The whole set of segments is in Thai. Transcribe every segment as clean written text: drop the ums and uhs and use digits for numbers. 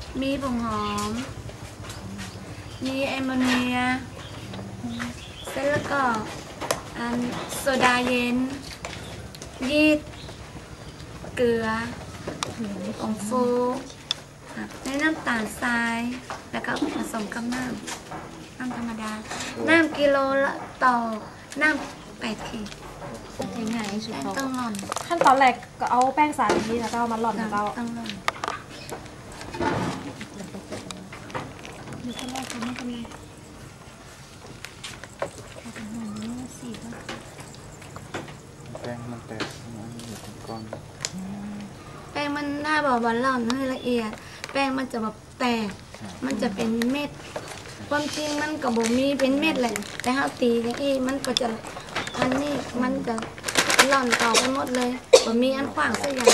มีผงหอมมีแอมโมเนียเสร็จแล้วก็โซดาเย็นยีสต์เกลือผงฟูและน้ำตาลทรายแล้วก็ผสมกับน้ำธรรมดาน้ำกิโลละต่อน้ำ8 ขีดยังไงสุดต้องหล่อนขั้นตอนแรกก็เอาแป้งสาลีแล้วก็มาหล่อนแล้วก็ต้องหล่อนอยู่ข้างนอกไม่เป็นไรแป้งมันแตกมันอยู่ตรงก้อนแป้งมันหน้าบอกว่าหล่อนให้ละเอียดแป้งมันจะแบบแตกมันจะเป็นเม็ดความจริงมันก็บ่มีเป็นเม็ดเลยแต่เขาตีอย่างนี้มันก็จะอันนี้มันจะหล่อนต่อไปหมดเลยบ่มีอันขวางสักอย่าง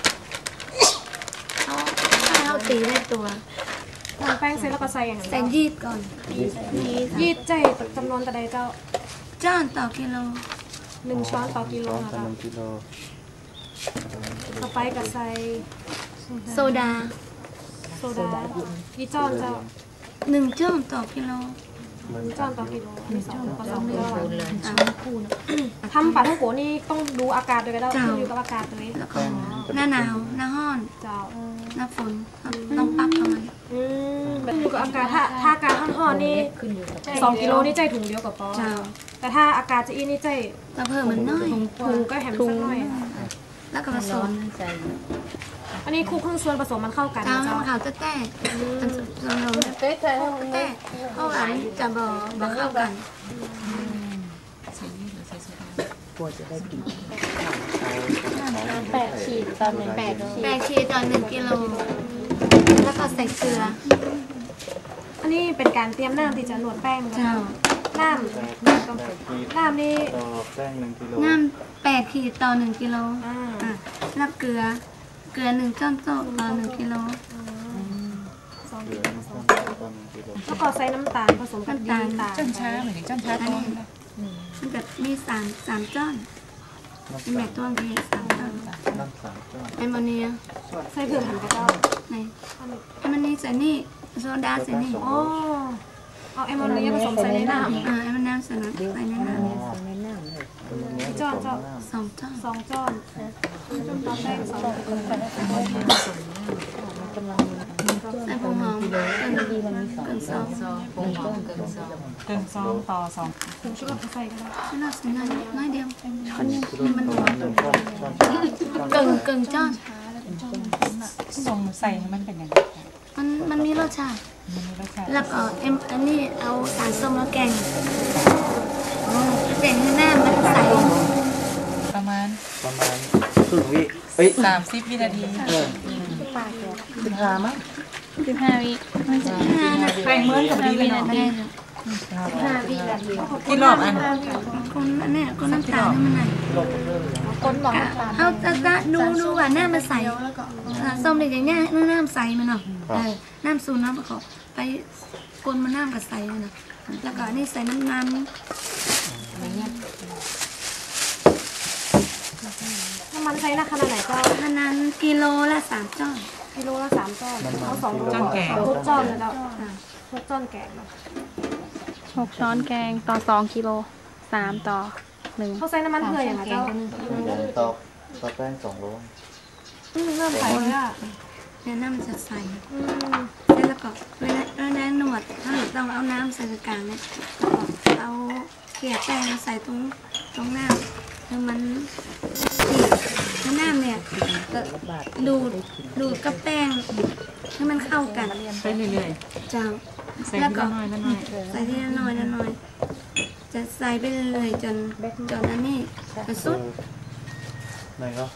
เขาตีได้ตัวแป้งเสร็จแล้วก็ใส่อย่างใส่ยีสต์ก่อนยีสต์ใจจำนวนแต่ใดเจ้าจ้อนต่อกิโล 1 ช้อนต่อกิโลค่ะต่อไปก็ใส่โซดากี่จ้อนเจ้า 1 จ้อนต่อกิโลจ้อนต่อกิโล2 ผสมทำปลาท่องโกนี่ต้องดูอากาศด้วยก็ได้ขึ้นอยู่กับอากาศเลยแล้วก็หน้าหนาวหน้าร้อนเจ้าหน้าฝนต้องปรับประมาณอยู่กับอากาศถ้าอากาศร้อนๆนี่2 กิโลนี่ใจถุงเดียวกับปอแต่ถ้าอากาศจะอีนี่ใจเราเพิ่มมันน้อยถุงก็แหมสักหน่อยแล้วก็ผสมอันนี้คลุกเครื่องส่วนผสมมันเข้ากันเจ้าขาวจะแตกเราแตกเพราะว่าจะบ่เข้ากันปวดจะได้กิน 8 ขีดต่อ1 กิโลแล้วก็ใส่เกลืออันนี้เป็นการเตรียมน้ำที่จะนวดแป้งกันน้ำนี่แป้ง1 กิโลน้ำ8 ขีดต่อ1 กิโลแล้วเกลือ1 ช้อนโต๊ะต่อ1 กิโลแล้วก็ใส่น้ำตาลผสมกับน้ำตาลจ้อนช้าเหมือนจ้อนช้าต้นมันจะมี3 จ้อนเป็นแบบต้นที่3 จ้อนแอมโมเนียใส่เพิ่มหันกระเจ้าไหนแอมโมเนียใส่นี่โซดาใส่นี่เอาแอมโมเนียผสมใส่ในน้ำแอมโมเนียใส่ในน้ำจ้อน 2 จ้อน 2 จ้อนต่อแป้ง2 ใส่ผงหอมเกิน 2 ต่อ 2 ผงชูรสใส่ก็ได้ชูรสใส่น้อยเดียวคนนี้มันหวานเกินจ้อนส่งใส่ให้มันเป็นยังไงมันมีรสชาติแล้วก็อันนี้เอาสารส้มมาแกงแต่ให้หน้ามันใสประมาณ 10 วิ 30 วินาที 15 มั้ง 15 วิไม่ใช่15 นะแป้งเหมือนกับดีเลยเนาะ 15 วินาทีกินรอบอันคนนี้คนน้ำตาลนี่มันไหนคนหลอกเขาจะดูว่าหน้ามันใสส้มเด็กอย่างเนี้ยหน้าใสมันเนาะน้ำซูนน้ำประกอบไปกลนมันน้ำกับใสมันนะแล้วก็นี่ใส่น้ำมันใช้ขนาดไหนเจ้าขนาดกิโลละ3 จ้อน 3 จ้อนเอา2 โล6 จ้อนเลยเจ้า6 จ้อนแกง 6 ช้อนแกงต่อ2 กิโล3 ต่อ 1 เขาใส่น้ำมันเผือกอย่างไรเจ้าต่อแป้ง2 โลเริ่มใส่เลยเนี่ยน้ำจะใสแล้วก็เวลาหนวดถ้าหนูต้องเอาน้ำใส่กลางเนี่ยเอาเกลี่ยแป้งใส่ตรงหน้าแล้วมันตีน้ำเนี่ยดูดกับแป้งให้มันเข้ากันไปเรื่อยๆเจ้าแล้วก็ใส่ทีละน้อยจะใส่ไปเลยจนอันนี้จะสุดไหนก็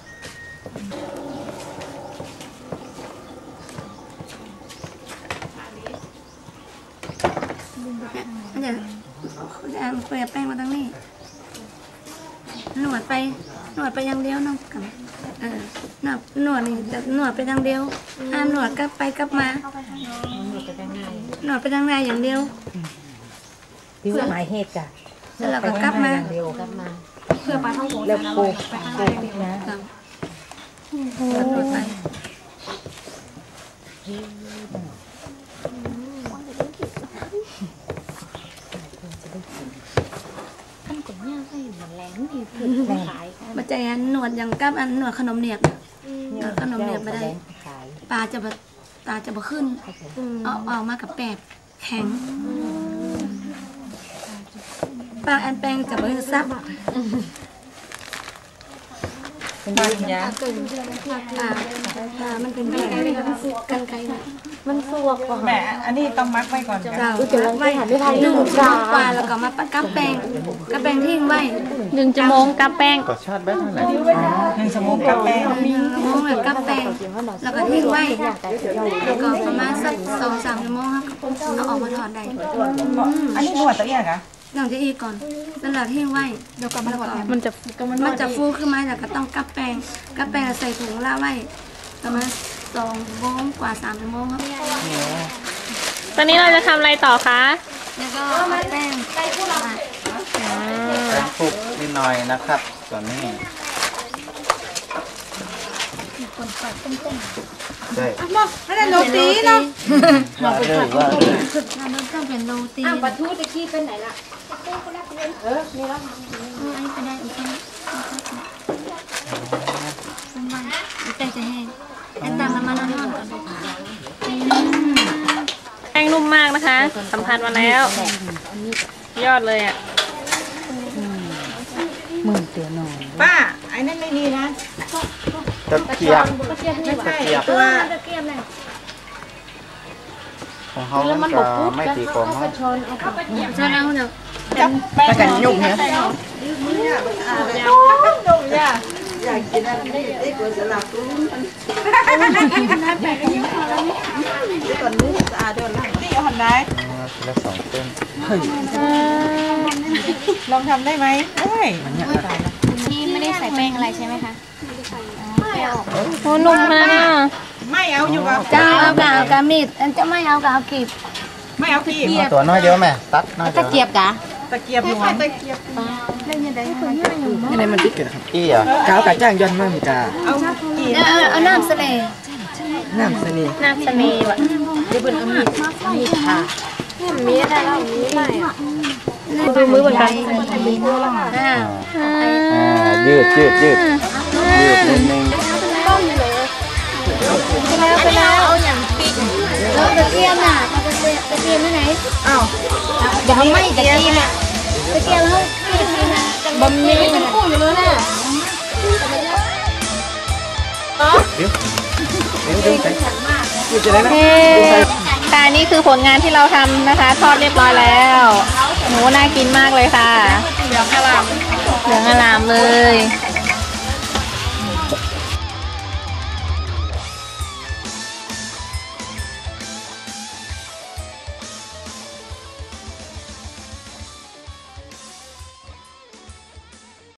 เดี๋ยวเกลี่ยแป้งมาตรงนี้หนวดไปอย่างเดียวน้องกันหนวดนี่จะหนวดไปทางเดียวหนวดกลับไปกลับมาหนวดไปทางในอย่างเดียวที่ว่าหมายเหตุจ้ะแล้วเราก็กลับมาเพื่อปลาท่องโกแล้วโกนะตัวไปมาใจอันหนวดอย่างกับอันหนวดขนมเนียบขนมเนียบไม่ได้ปลาจะแบบตาจะบ่ขึ้นออกมากับแปดแข็งปลาอันแปงจะบ่ซับเป็นบ้านยามันเป็นแบบกันไกลมันสวกกว่าแม่อันนี้ต้องมัดไว้ก่อนจ้ะเราไว้1 ชั่วโมงกว่าแล้วก็มากับแปงทิ้งไว้ 1 ชั่วโมงกับแป้งก็ชาติแบตเท่าไหร่ 1 ชั่วโมงกับแป้ง 1 ชั่วโมงแล้วกับแปงแล้วก็ทิ้งไว้แล้วก็ประมาณสัก2-3 ชั่วโมงครับเอาออกมาถอดได้อันนี้นวดตัวเองเหรอหลังจากอีกก่อนแล้วเราทิ้งไว้เดี๋ยวก็มาถอดมันจะมันจะฟูขึ้นมาแล้วก็ต้องกับแปงใส่ถุงล่าไว้ประมาณ2 ชั่วโมงกว่า3 ชั่วโมงครับตอนนี้เราจะทำอะไรต่อคะแล้วก็เอาแป้งแป้งคลุกนิดหน่อยนะครับ ส่วนนี้ใช่ไม่ได้โรตีเนาะว่าเลยเราต้องเป็นโรตีปลาทูตะกี้เป็นไหนล่ะมีแล้วอันนี้ไปได้อีกทีแต่จะแห้งแต่ตามน้ำมันร้อนก่อนแป้งนุ่มมากนะคะสัมผัสมาแล้ว ยอดเลยอ่ะมือเสียหน่อยป้าไอ้นั่นไม่ดีนะตะเกียบไม่ใช่ตัวตะเกียบเลยของเขามันก็ไม่ตีกลมเขาช้อนเอาเดี๋ยวจับแป้งกันยุ่งเนี่ยนี่เอาหันได้ทีละ2 เส้นลองทำได้ไหมได้นี่ไม่ได้ใส่แป้งอะไรใช่ไหมคะโอ้นุ่มมากอะไม่เอาอยู่กับจะเอากามีดจะไม่เอากากีบไม่เอาพี่เอาตัวน้อยเดียวแม่ตัดน้อยเดียวตะเกียบกะตะเกียบหนวดนี่ในมันติดกันครับอี้เหรอก้าวกับจ้างย้อนมั่งจ้าเอากี่เอาน้ำสเลน้ำสนีน้ำเสน่ห์ว่ะดูมือเหมือนกันยืดนิดนึงไปแล้วเอาอย่างปีกแล้วตะเกียบน่ะตะเกียบที่ไหนอ้าวอย่าไม่ตะเกียบน่ะตะเกียบแล้วบะหมี่เป็นคู่อยู่แล้วน่ะอยู่จะได้นะเฮ้ค่ะนี่คือผลงานที่เราทำนะคะ ทอดเรียบร้อยแล้วหนูน่ากินมากเลยค่ะ เหลืองอลามเลย